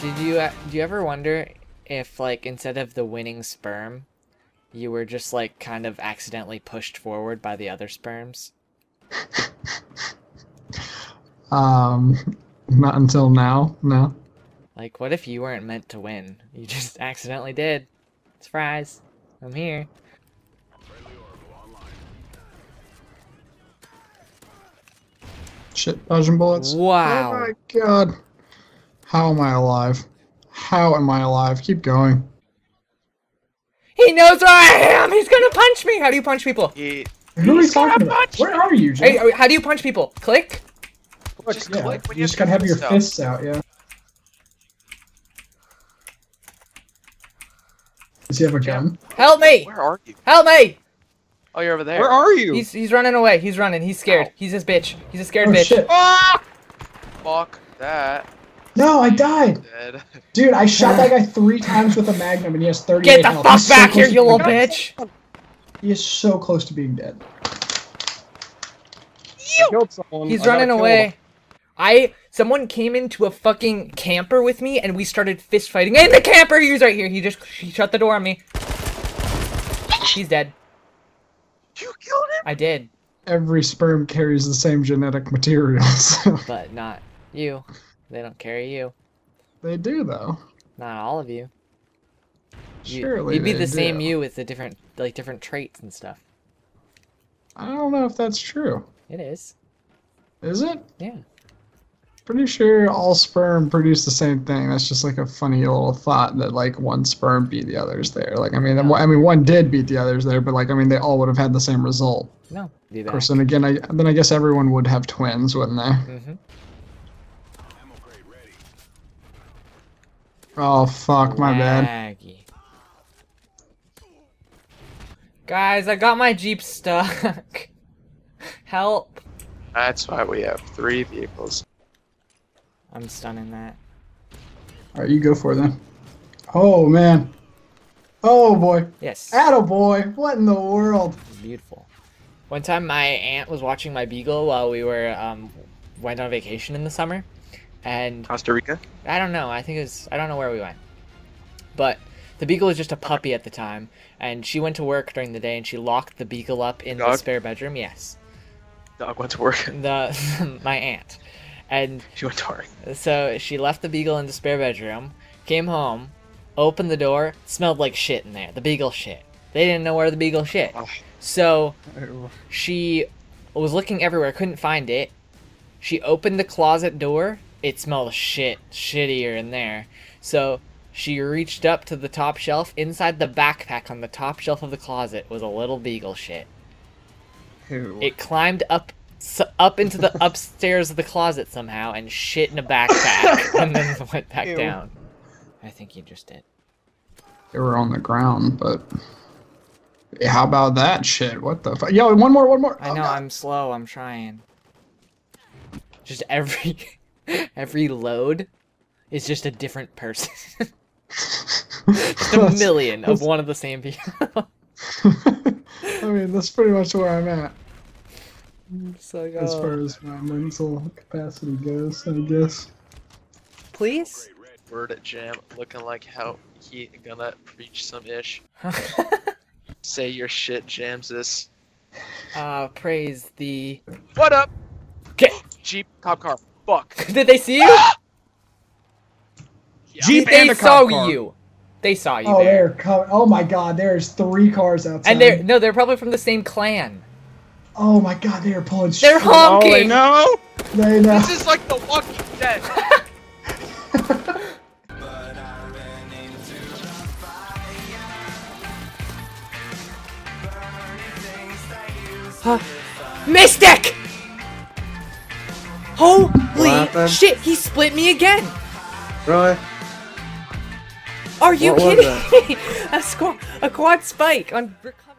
Do you ever wonder if, like, instead of the winning sperm, you were just, like, kind of accidentally pushed forward by the other sperms? Not until now, no. Like, what if you weren't meant to win? You just accidentally did. Surprise. I'm here. Shit, dodging bullets. Wow. Oh my god. How am I alive? How am I alive? Keep going. He knows where I am! He's gonna punch me! How do you punch people? Who are you talking about? Where are you, Jay? Hey, how do you punch people? Click? Just Yeah, click when you just gotta have your fists out, yeah. Does he have a gun? Help me! Where are you? Help me! Oh, you're over there. Where are you? He's running away. He's running. He's scared. Ow. He's a bitch. He's a scared Oh bitch. shit. Ah! Fuck that. No, I died! Dead. Dude, I shot that guy 3 times with a magnum and he has 38 Get the health. fuck He's so back here, close to you being little dead. bitch! He is so close to being dead. I killed someone. He's I gotta running kill away. Someone came into a fucking camper with me and we started fist fighting. And the camper, he was right here. He shut the door on me. He's dead. You killed him? I did, Every sperm carries the same genetic material, so... but not you. They don't carry you. They do, though. Not all of you. Surely You'd be they the same do. you with the different traits and stuff. I don't know if that's true. It is. Is it? Yeah. Pretty sure all sperm produce the same thing. That's just like a funny little thought that like one sperm beat the others there. Like I mean, one did beat the others there, but like I mean, they all would have had the same result. No. Do Of that. course, and again, I guess everyone would have twins, wouldn't they? Mm-hmm. Oh fuck, my bad. Laggy. Guys, I got my Jeep stuck. Help. That's why we have 3 vehicles. I'm stunning that. All right, you go for it then. Oh man. Oh boy. Yes. Attaboy. What in the world? Beautiful. One time my aunt was watching my beagle while we were went on vacation in the summer, and Costa Rica? I don't know. I think it was, I don't know where we went, but the beagle was just a puppy at the time, and she went to work during the day and she locked the beagle up in the Dog? spare bedroom. Yes. Dog went to work. My aunt, and She went to work. so she left the beagle in the spare bedroom, came home, opened the door, smelled like shit in there. The beagle shit. They didn't know where the beagle shit. Oh. So she was looking everywhere, couldn't find it. She opened the closet door. It smelled shittier in there. So she reached up to the top shelf. Inside the backpack on the top shelf of the closet was a little beagle shit. Ew. It climbed up into the upstairs of the closet somehow and shit in a backpack and then went back Ew. down. I think you just did. They were on the ground, but how about that shit? What the fuck? Yo, one more. I know, I'm slow, I'm trying. Just every load is just a different person. Just a million of one of the same people. I mean, that's pretty much where I'm at Just like, as oh. far as my mental capacity goes, I guess. Please? Word at Jam looking like how he gonna preach some ish. Say your shit, Jamses. Praise the... What up? Okay. Jeep, cop car. Fuck. Did they see you? Yeah. Jeep They and a saw cop car. you. They saw you Oh, there. they're coming. Oh my god, there's 3 cars outside. And they're probably from the same clan. Oh my god, they are pulling They're straight- Oh, they honking! know? They know. This is like The Walking Dead. Mystic! Holy happened? shit, he split me again! Really? Are you What was kidding me? A quad spike on...